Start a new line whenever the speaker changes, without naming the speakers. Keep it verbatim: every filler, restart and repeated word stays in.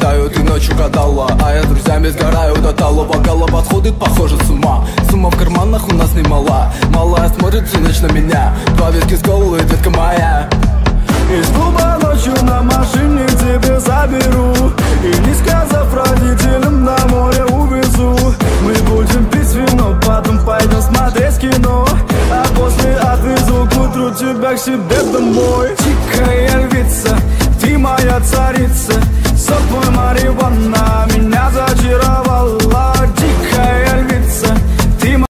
летаю, ты ночью гадала, а я с друзьями сгораю до тала. Бокала подходит, похоже, с ума. Сумма в карманах у нас немала. Малая смотрит всю ночь на меня. Два виски с колы, детка моя.
Из клуба ночью на машине тебе заберу, и не сказав родителям, на море увезу. Мы будем пить вино, потом пойдем смотреть кино, а после отвезу к утру тебя к себе домой. Дикая львица, ты моя царица, сок мой марихуана.